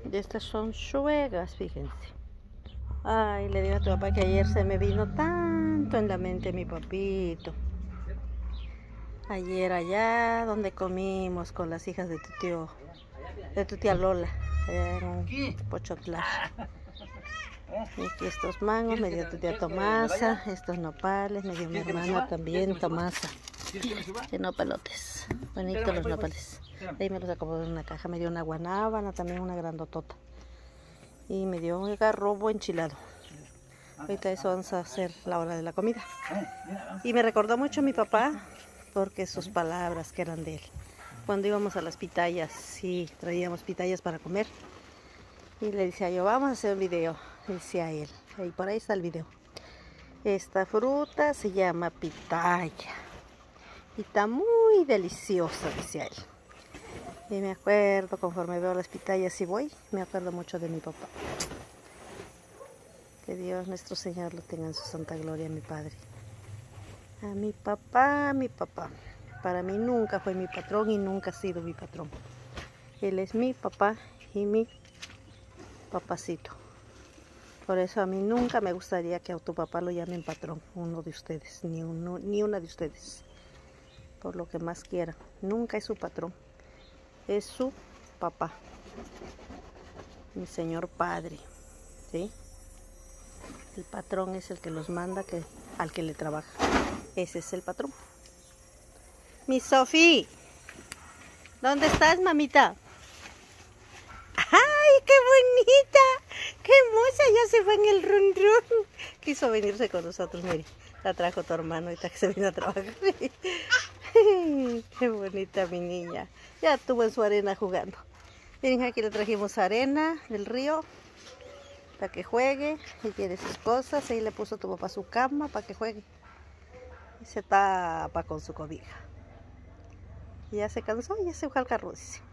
Y estas son suegas, fíjense. Ay, le digo a tu papá que ayer se me vino tanto en la mente mi papito. Ayer allá donde comimos con las hijas de tu tía Lola, allá en Pochotlar. Y aquí estos mangos me dio tu tía Tomasa, estos nopales me dio mi hermana también, Tomasa. De nopalotes, bonitos los nopales. Ahí me los acomodó en una caja, me dio una guanábana, también una grandotota. Y me dio un garrobo enchilado. Ahorita eso vamos a hacer la hora de la comida. Y me recordó mucho a mi papá, porque sus palabras que eran de él. Cuando íbamos a las pitayas, sí, traíamos pitayas para comer. Y le decía yo, vamos a hacer un video, decía él. Y por ahí está el video. Esta fruta se llama pitaya. Y está muy deliciosa, decía él. Y me acuerdo, conforme veo las pitayas y voy, me acuerdo mucho de mi papá. Que Dios nuestro Señor lo tenga en su santa gloria, mi padre. A mi papá, para mí nunca fue mi patrón y nunca ha sido mi patrón. Él es mi papá y mi papacito. Por eso a mí nunca me gustaría que a tu papá lo llamen patrón, uno de ustedes, ni una de ustedes. Por lo que más quieran, nunca es su patrón, es su papá, mi señor padre, ¿sí? El patrón es el que los manda, al que le trabaja. Ese es el patrón. Mi Sofía, ¿dónde estás, mamita? ¡Ay, qué bonita! ¡Qué hermosa! Ya se fue en el run run. Quiso venirse con nosotros, mire. La trajo tu hermano ahorita que se vino a trabajar. ¡Qué bonita mi niña! Ya estuvo en su arena jugando. Miren, aquí le trajimos arena del río para que juegue. Y quiere sus cosas. Ahí le puso tu papá su cama para que juegue. Y se tapa con su cobija. Y ya se cansó y ya se fue al carro, dice.